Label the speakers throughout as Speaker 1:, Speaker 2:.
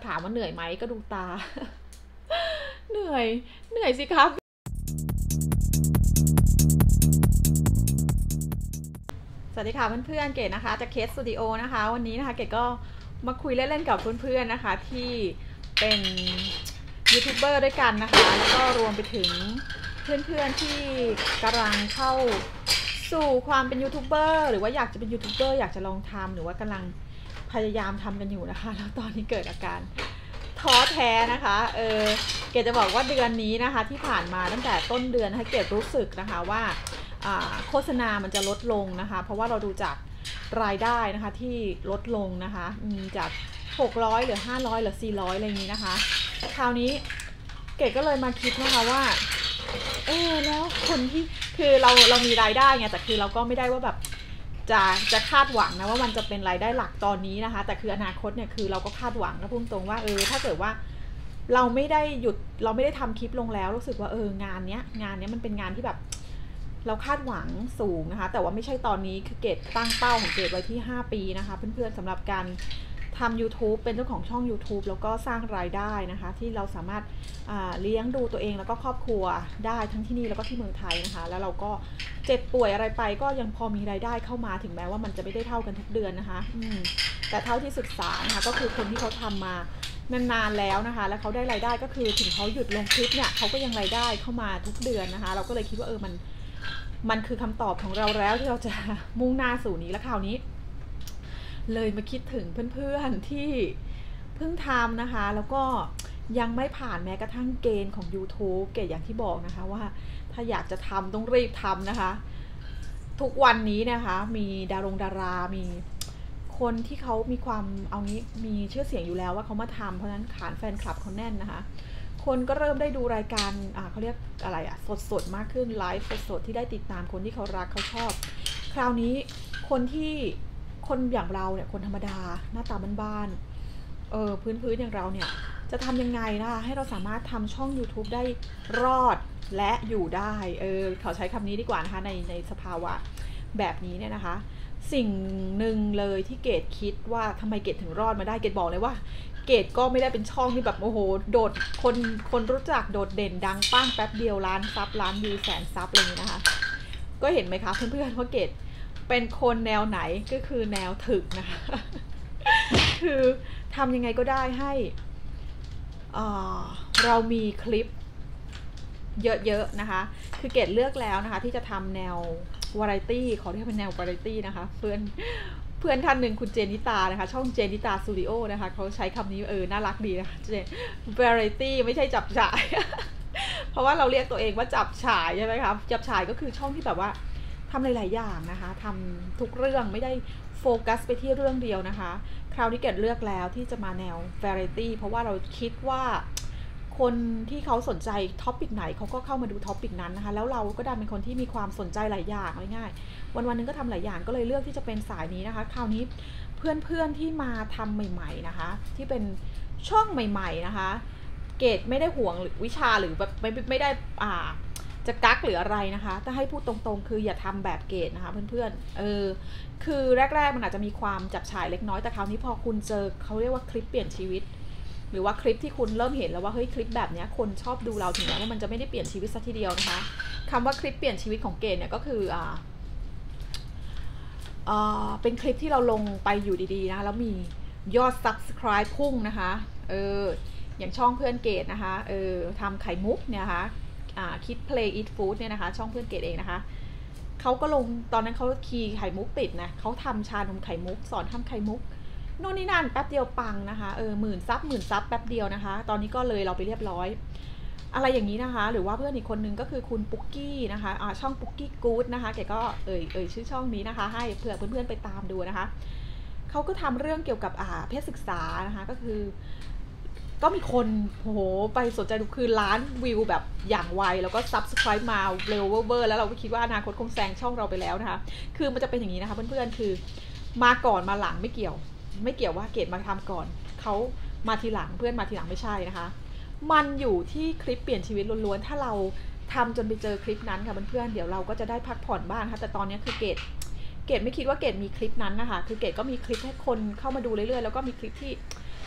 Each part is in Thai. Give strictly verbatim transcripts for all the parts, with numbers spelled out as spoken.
Speaker 1: ถามว่าเหนื่อยไหมก็ดูตา เหนื่อยเหนื่อยสิครับสวัสดีค่ะเพื่อนๆเกดนะคะจากเคสสตูดิโอนะคะวันนี้นะคะเกดก็มาคุยเล่นๆกับเพื่อนๆนะคะที่เป็นยูทูบเบอร์ด้วยกันนะคะแล้วก็รวมไปถึงเพื่อนๆที่กำลังเข้าสู่ความเป็นยูทูบเบอร์หรือว่าอยากจะเป็นยูทูบเบอร์อยากจะลองทำหรือว่ากำลังพยายามทำกันอยู่นะคะแล้วตอนนี้เกิดอาการท้อแท้นะคะเออเกดจะบอกว่าเดือนนี้นะคะที่ผ่านมาตั้งแต่ต้นเดือนให้เกดรู้สึกนะคะว่าโฆษณามันจะลดลงนะคะเพราะว่าเราดูจากรายได้นะคะที่ลดลงนะคะจากหกร้อยเหลือห้าร้อยเหลือสี่ร้อยอะไรอย่างนี้นะคะคราวนี้เกดก็เลยมาคิดนะคะว่าเออแล้วคนที่คือเราเรามีรายได้ไงแต่คือเราก็ไม่ได้ว่าแบบจะจะคาดหวังนะว่ามันจะเป็นรายได้หลักตอนนี้นะคะแต่คืออนาคตเนี่ยคือเราก็คาดหวังนะพูดตรงว่าเออถ้าเกิดว่าเราไม่ได้หยุดเราไม่ได้ทำคลิปลงแล้วรู้สึกว่าเอองานเนี้ยงานเนี้ยมันเป็นงานที่แบบเราคาดหวังสูงนะคะแต่ว่าไม่ใช่ตอนนี้คือเกดตั้งเป้าของเกดไว้ที่ห้าปีนะคะเพื่อนๆสำหรับการทำ YouTube เป็นเจ้าของช่อง YouTube แล้วก็สร้างรายได้นะคะที่เราสามารถเลี้ยงดูตัวเองแล้วก็ครอบครัวได้ทั้งที่นี่แล้วก็ที่เมืองไทยนะคะแล้วเราก็เจ็บป่วยอะไรไปก็ยังพอมีรายได้เข้ามาถึงแม้ว่ามันจะไม่ได้เท่ากันทุกเดือนนะคะแต่เท่าที่ศึกษานะคะก็คือคนที่เขาทำมานานๆแล้วนะคะแล้วเขาได้รายได้ก็คือถึงเขาหยุดลงคลิปเนี่ยเขาก็ยังรายได้เข้ามาทุกเดือนนะคะเราก็เลยคิดว่าเออมันมันคือคำตอบของเราแล้วที่เราจะมุ่งหน้าสู่นี้แล้วคราวนี้เลยมาคิดถึงเพื่อนๆที่เพิ่งทำนะคะแล้วก็ยังไม่ผ่านแม้กระทั่งเกณฑ์ของ YouTube เกณฑ์อย่างที่บอกนะคะว่าถ้าอยากจะทำต้องรีบทำนะคะทุกวันนี้นะคะมีดารงดารามีคนที่เขามีความเอางี้มีชื่อเสียงอยู่แล้วว่าเขามาทำเพราะฉะนั้นฐานแฟนคลับเขาแน่นนะคะคนก็เริ่มได้ดูรายการอ่าเขาเรียกอะไรอะสดๆมากขึ้นไลฟ์สดๆที่ได้ติดตามคนที่เขารักเขาชอบคราวนี้คนที่คนอย่างเราเนี่ยคนธรรมดาหน้าตาบ้านๆเออพื้นๆอย่างเราเนี่ยจะทำยังไงนะคะให้เราสามารถทำช่อง YouTube ได้รอดและอยู่ได้เออเขาใช้คำนี้ดีกว่านะคะในในสภาวะแบบนี้เนี่ยนะคะสิ่งหนึ่งเลยที่เกดคิดว่าทำไมเกดถึงรอดมาได้เกดบอกเลยว่าเกดก็ไม่ได้เป็นช่องที่แบบโอ้โหโดดคนคนรู้จักโดดเด่นดังปั้งแป๊บเดียวล้านซับล้านวิวแสนซับอะไรอย่างนี้นะคะก็เห็นไหมคะเพื่อนๆว่าเกดเป็นคนแนวไหนก็คือแนวถึกนะคะ คือทำยังไงก็ได้ให้เรามีคลิปเยอะๆนะคะคือเกดเลือกแล้วนะคะที่จะทำแนววาไรตี้ขอเรียกเป็นแนววาไรตี้นะคะเพื่อนเพื่อนท่านหนึ่งคุณเจนิตานะคะช่องเจนิตาสตูดิโอนะคะเขาใช้คำนี้เออน่ารักดีนะคะเจวาไรตี้ไม่ใช่จับฉาย เพราะว่าเราเรียกตัวเองว่าจับฉายใช่ไหมครับจับฉายก็คือช่องที่แบบว่าทำหลายๆอย่างนะคะทำทุกเรื่องไม่ได้โฟกัสไปที่เรื่องเดียวนะคะคราวนี้เกดเลือกแล้วที่จะมาแนววาไรตี้เพราะว่าเราคิดว่าคนที่เขาสนใจท็อปิกไหนเขาก็เข้ามาดูท็อปิกนั้นนะคะแล้วเราก็ดันเป็นคนที่มีความสนใจหลายอย่างง่ายๆวันวันนึงก็ทำหลายอย่างก็เลยเลือกที่จะเป็นสายนี้นะคะคราวนี้เพื่อนๆที่มาทำใหม่ๆนะคะที่เป็นช่องใหม่ๆนะคะเกดไม่ได้ห่วงวิชาหรือแบบไม่ไม่ได้อ่าจะกักหรืออะไรนะคะถ้าให้พูดตรงๆคืออย่าทำแบบเกดนะคะเพื่อนๆเออคือแรกๆมันอาจจะมีความจับฉายเล็กน้อยแต่คราวนี้พอคุณเจอเขาเรียกว่าคลิปเปลี่ยนชีวิตหรือว่าคลิปที่คุณเริ่มเห็นแล้วว่าเฮ้ยคลิปแบบนี้คนชอบดูเราถึงแม้ว่ามันจะไม่ได้เปลี่ยนชีวิตซะทีเดียวนะคะคำว่าคลิปเปลี่ยนชีวิตของเกดเนี่ยก็คืออ่าอ่าเป็นคลิปที่เราลงไปอยู่ดีๆนะคะแล้วมียอด Subscribe พุ่งนะคะเอออย่างช่องเพื่อนเกดนะคะเออทำไข่มุกเนี่ยนะคะอ่าคิด Play Eat Food เนี่ยนะคะช่องเพื่อนเกดเองนะคะเขาก็ลงตอนนั้นเขาคีย์ไข่มุกติดนะเขาทำชานมไข่มุกสอนทำไข่มุกโน่นนี่นั่นแป๊บเดียวปังนะคะเออหมื่นซับหมื่นซับแป๊บเดียวนะคะตอนนี้ก็เลยเราไปเรียบร้อยอะไรอย่างนี้นะคะหรือว่าเพื่อนอีกคนนึงก็คือคุณปุ๊กกี้นะคะอ่าช่องปุ๊กกี้กู๊ดนะคะแกก็เอ่ยเอ่ยชื่อช่องนี้นะคะให้เผื่อเพื่อนๆไปตามดูนะคะเขาก็ทำเรื่องเกี่ยวกับอ่าเพศศึกษานะคะก็คือก็มีคนโหไปสนใจดูคือล้านวิวแบบอย่างไวแล้วก็ Subscribe มาเร็วเวอร์แล้วเราก็คิดว่าอนาคตคงแซงช่องเราไปแล้วนะคะคือมันจะเป็นอย่างนี้นะคะเพื่อนๆคือมาก่อนมาหลังไม่เกี่ยวไม่เกี่ยวว่าเกดมาทำก่อนเขามาทีหลังเพื่อนมาทีหลังไม่ใช่นะคะมันอยู่ที่คลิปเปลี่ยนชีวิตล้วนๆถ้าเราทำจนไปเจอคลิปนั้นค่ะเพื่อนๆเดี๋ยวเราก็จะได้พักผ่อนบ้างค่ะแต่ตอนนี้คือเกดเกดไม่คิดว่าเกดมีคลิปนั้นนะคะคือเกดก็มีคลิปให้คนเข้ามาดูเรื่อยๆแล้วก็มีคลิปที่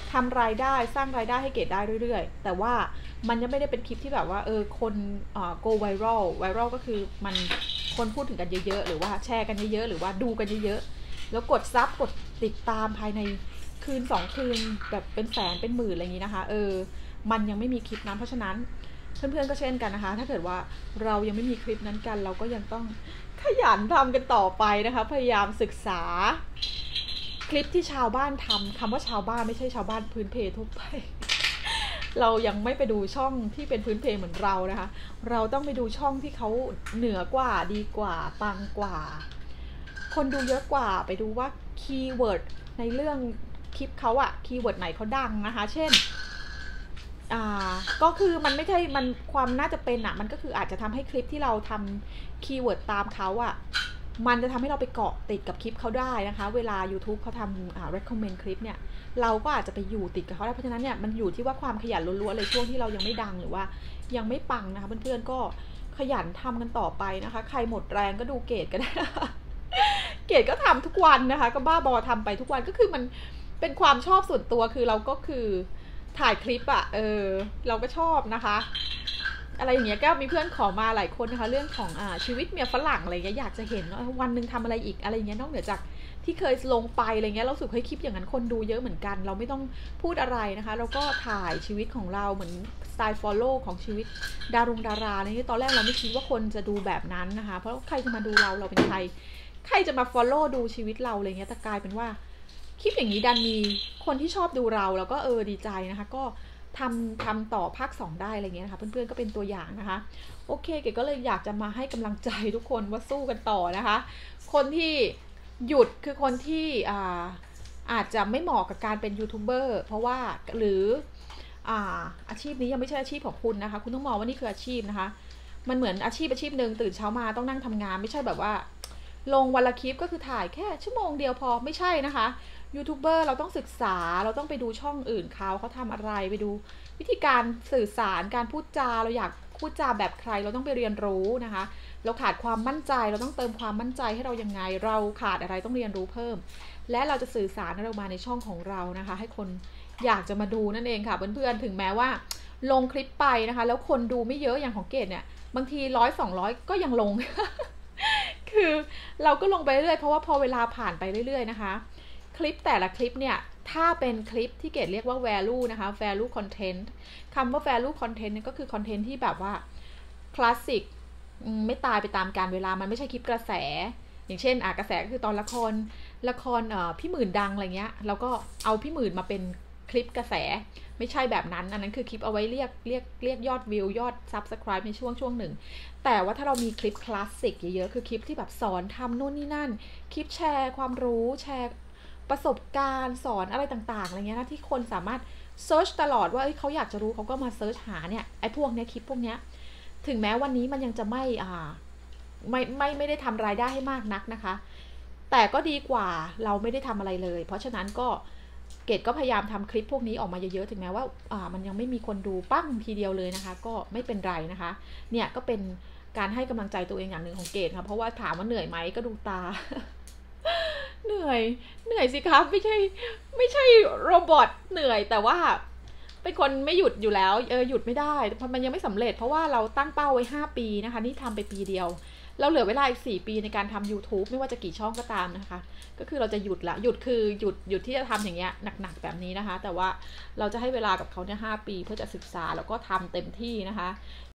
Speaker 1: ทำรายได้สร้างรายได้ให้เกดได้เรื่อยๆแต่ว่ามันยังไม่ได้เป็นคลิปที่แบบว่าเออคนอ่า go viral viral ก็คือมันคนพูดถึงกันเยอะๆหรือว่าแชร์กันเยอะๆหรือว่าดูกันเยอะๆแล้วกดซับกดติดตามภายในคืนสองคืนแบบเป็นแสนเป็นหมื่นอะไรอย่างนี้นะคะเออมันยังไม่มีคลิปนั้นเพราะฉะนั้นเพื่อนๆก็เช่นกันนะคะถ้าเกิดว่าเรายังไม่มีคลิปนั้นกันเราก็ยังต้องขยันทำกันต่อไปนะคะพยายามศึกษาคลิปที่ชาวบ้านทำคำว่าชาวบ้านไม่ใช่ชาวบ้านพื้นเพทั่วไป เรายังไม่ไปดูช่องที่เป็นพื้นเพเหมือนเรานะคะเราต้องไปดูช่องที่เขาเหนือกว่าดีกว่าปังกว่าคนดูเยอะกว่าไปดูว่าคีย์เวิร์ดในเรื่องคลิปเขาอะคีย์เวิร์ดไหนเขาดังนะคะเช่นอ่าก็คือมันไม่ใช่มันความน่าจะเป็นอะมันก็คืออาจจะทำให้คลิปที่เราทำคีย์เวิร์ดตามเขาอะมันจะทำให้เราไปเกาะติดกับคลิปเขาได้นะคะเวลา YouTube เขาทำอ่า recommend คลิปเนี่ยเราก็อาจจะไปอยู่ติดกับเขาได้เพราะฉะนั้นเนี่ยมันอยู่ที่ว่าความขยันล้วนๆเลยช่วงที่เรายังไม่ดังหรือว่ายังไม่ปังนะคะเพื่อนๆก็ขยันทำกันต่อไปนะคะใครหมดแรงก็ดูเกรดก็ได้ เกดก็ทำทุกวันนะคะก็บ้าบอทำไปทุกวันก็คือมันเป็นความชอบส่วนตัวคือเราก็คือถ่ายคลิปอะเออเราก็ชอบนะคะอะไรอย่างเงี้ยก็มีเพื่อนขอมาหลายคนนะคะเรื่องของอ่าชีวิตเมียฝรั่งอะไรเงี้ยอยากจะเห็นว่าวันหนึ่งทำอะไรอีกอะไรเงี้ยนอกเหนือจากที่เคยลงไปอะไรเงี้ยเราสึกเฮ้ยคลิปอย่างนั้นคนดูเยอะเหมือนกันเราไม่ต้องพูดอะไรนะคะเราก็ถ่ายชีวิตของเราเหมือนสไตล์ follow ของชีวิตดารงดาราอะไรเงี้ยตอนแรกเราไม่คิดว่าคนจะดูแบบนั้นนะคะเพราะใครจะมาดูเราเราเป็นใครใครจะมา follow ดูชีวิตเราอะไรเงี้ยแต่กลายเป็นว่าคลิปอย่างนี้ดันมีคนที่ชอบดูเราแล้วก็เออดีใจนะคะก็ทำทำต่อภาคสองได้อะไรเงี้ยนะคะเพื่อนๆก็เป็นตัวอย่างนะคะโอเคเก๋ก็เลยอยากจะมาให้กำลังใจทุกคนว่าสู้กันต่อนะคะคนที่หยุดคือคนที่อ่าอาจจะไม่เหมาะกับการเป็นยูทูบเบอร์เพราะว่าหรืออ่าอาชีพนี้ยังไม่ใช่อาชีพของคุณนะคะคุณต้องมองว่านี่คืออาชีพนะคะมันเหมือนอาชีพอาชีพหนึ่งตื่นเช้ามาต้องนั่งทำงานไม่ใช่แบบว่าลงวันละคลิปก็คือถ่ายแค่ชั่วโมงเดียวพอไม่ใช่นะคะยูทูบเบอร์เราต้องศึกษาเราต้องไปดูช่องอื่นเขาเขาทำอะไรไปดูวิธีการสื่อสารการพูดจาเราอยากพูดจาแบบใครเราต้องไปเรียนรู้นะคะเราขาดความมั่นใจเราต้องเติมความมั่นใจให้เรายังไงเราขาดอะไรต้องเรียนรู้เพิ่มและเราจะสื่อสารเรามาในช่องของเรานะคะให้คนอยากจะมาดูนั่นเองค่ะเพื่อนๆถึงแม้ว่าลงคลิปไปนะคะแล้วคนดูไม่เยอะอย่างของเกดเนี่ยบางทีร้อยสองร้อยก็ยังลง คือเราก็ลงไปเรื่อยเพราะว่าพอเวลาผ่านไปเรื่อยๆนะคะคลิปแต่ละคลิปเนี่ยถ้าเป็นคลิปที่เกดเรียกว่า value นะคะ value content คำว่า value content เนี่ยก็คือคอนเทนต์ที่แบบว่าคลาสสิกไม่ตายไปตามกาลเวลามันไม่ใช่คลิปกระแสอย่างเช่นอ่ะกระแสก็คือตอนละครละครเอ่อพี่หมื่นดังอะไรเงี้ยแล้วก็เอาพี่หมื่นมาเป็นคลิปกระแสไม่ใช่แบบนั้นอันนั้นคือคลิปเอาไว้เรียกเรียกเรียกยอดวิวยอด Subscribe ในช่วงช่วงหนึ่งแต่ว่าถ้าเรามีคลิปคลาสสิกเยอะๆคือคลิปที่แบบสอนทำนู่นนี่นั่นคลิปแชร์ความรู้แชร์ประสบการณ์สอนอะไรต่างๆอะไรเงี้ยนะที่คนสามารถเซิร์ชตลอดว่าเขาอยากจะรู้เขาก็มาเซิร์ชหาเนี่ยไอ้พวกเนี้ยคลิปพวกเนี้ยถึงแม้วันนี้มันยังจะไม่อ่าไม่ไม่ไม่ได้ทำรายได้ให้มากนักนะคะแต่ก็ดีกว่าเราไม่ได้ทำอะไรเลยเพราะฉะนั้นก็เกดก็พยายามทำคลิปพวกนี้ออกมาเยอะๆถึงแม้ว่าอ่ามันยังไม่มีคนดูปั้งทีเดียวเลยนะคะก็ไม่เป็นไรนะคะเนี่ยก็เป็นการให้กำลังใจตัวเองอย่างหนึ่งของเกดค่ะเพราะว่าถามว่าเหนื่อยไหมก็ดูตา เหนื่อยเหนื่อยสิครับไม่ใช่ไม่ใช่โรบอทเหนื่อยแต่ว่าเป็นคนไม่หยุดอยู่แล้วเออหยุดไม่ได้เพราะมันยังไม่สำเร็จเพราะว่าเราตั้งเป้าไว้ห้าปีนะคะนี่ทำไปปีเดียวเราเหลือเวลาอีกสี่ปีในการทำ YouTube ไม่ว่าจะกี่ช่องก็ตามนะคะก็คือเราจะหยุดละหยุดคือหยุดหยุดที่จะทำอย่างเงี้ยหนักๆแบบนี้นะคะแต่ว่าเราจะให้เวลากับเขาเนี่ยห้าปีเพื่อจะศึกษาแล้วก็ทำเต็มที่นะคะ